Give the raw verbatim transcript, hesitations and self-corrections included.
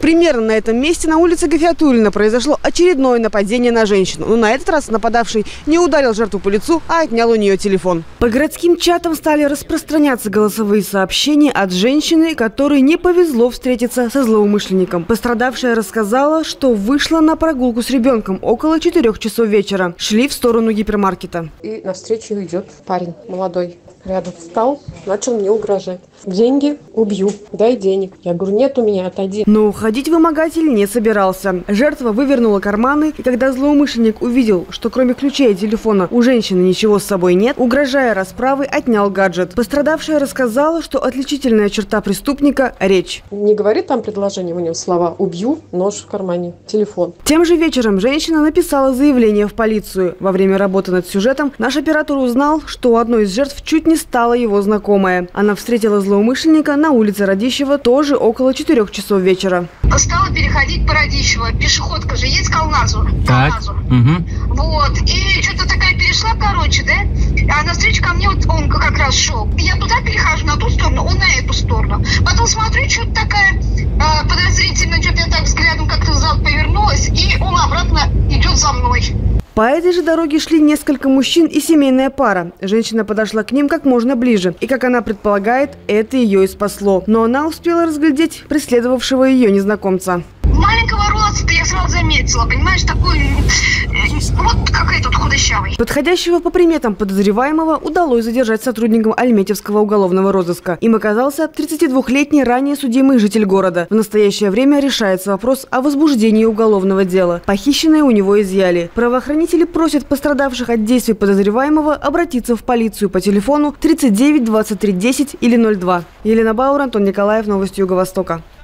Примерно на этом месте на улице Гафиатуллина произошло очередное нападение на женщину. Но на этот раз нападавший не ударил жертву по лицу, а отнял у нее телефон. По городским чатам стали распространяться голосовые сообщения от женщины, которой не повезло встретиться со злоумышленником. Пострадавшая рассказала, что вышла на прогулку с ребенком около четырёх часов вечера. Шли в сторону гипермаркета. И навстречу идет парень молодой. Рядом встал, начал мне угрожать. Деньги убью, дай денег. Я говорю, нет у меня, отойди. Но уходить вымогатель не собирался. Жертва вывернула карманы, и когда злоумышленник увидел, что кроме ключей и телефона у женщины ничего с собой нет, угрожая расправой, отнял гаджет. Пострадавшая рассказала, что отличительная черта преступника – речь. Не говорит там предложение, у него слова «убью», нож в кармане, телефон. Тем же вечером женщина написала заявление в полицию. Во время работы над сюжетом наш оператор узнал, что у одной из жертв чуть не стала его знакомая. Она встретила злоумышленника на улице Радищева тоже около четырёх часов вечера. Стала переходить по Радищева. Пешеходка же есть к Алмазу. Так. Угу. Вот. И что-то такая перешла, короче, да? А навстречу ко мне вот он как раз шел. Я туда перехожу, на ту сторону, он на эту сторону. Потом смотрю, что-то такая э, подозрительно, что-то я так взглядом как-то назад повернулась, и он обратно идет за мной. По этой же дороге шли несколько мужчин и семейная пара. Женщина подошла к ним как можно ближе. И, как она предполагает, это ее и спасло. Но она успела разглядеть преследовавшего ее незнакомца. Маленького роста я сразу заметила, понимаешь, такой, вот как этот худощавый. Подходящего по приметам подозреваемого удалось задержать сотрудникам Альметьевского уголовного розыска. Им оказался тридцатидвухлетний ранее судимый житель города. В настоящее время решается вопрос о возбуждении уголовного дела. Похищенное у него изъяли. Правоохранители просят пострадавших от действий подозреваемого обратиться в полицию по телефону тридцать девять двадцать три десять или ноль два. Елена Бауэр, Антон Николаев, новости Юго-Востока.